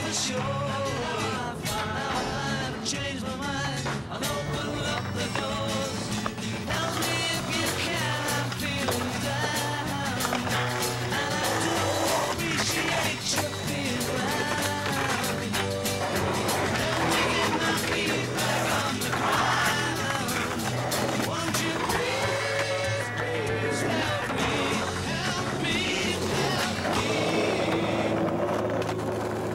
for sure. Now I've changed my mind. I'll open up the doors. Tell me if you can. I'm feeling down, and I do appreciate you being around. Help me get my feet back on the ground. Won't you please, please help me, help me, help me.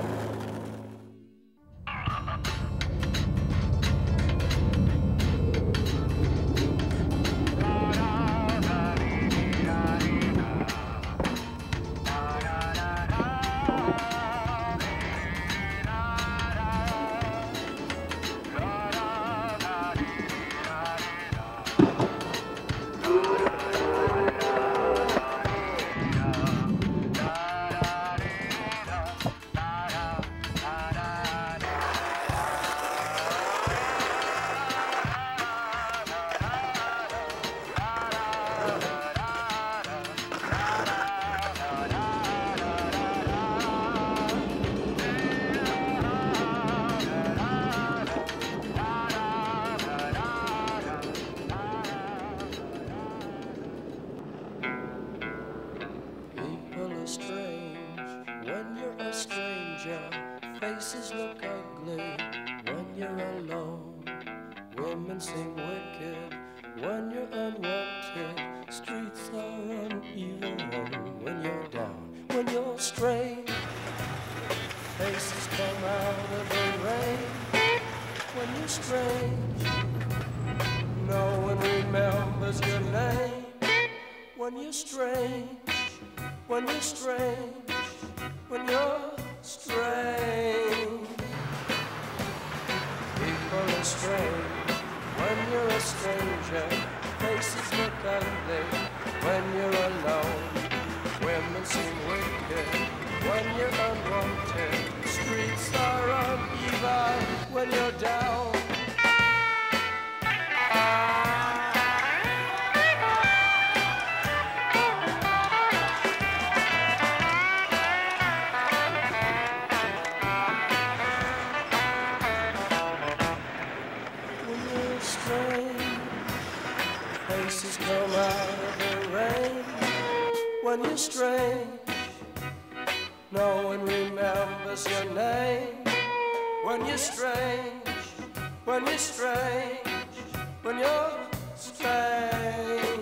People are strange when you're a stranger. Faces look ugly when you're alone. Women seem wicked when you're unwanted. Streets are uneven when you're down. When you're strange, faces come out of the rain. When you're strange, no one remembers your name. When you're strange, when you're strange, when you're strange. People are strange when you're a stranger. Faces look ugly when you're alone. Women seem wicked when you're unwanted. Streets are uneven when you're down. Faces come out of the rain. When you're strange, no one remembers your name. When you're strange, when you're strange, when you're strange.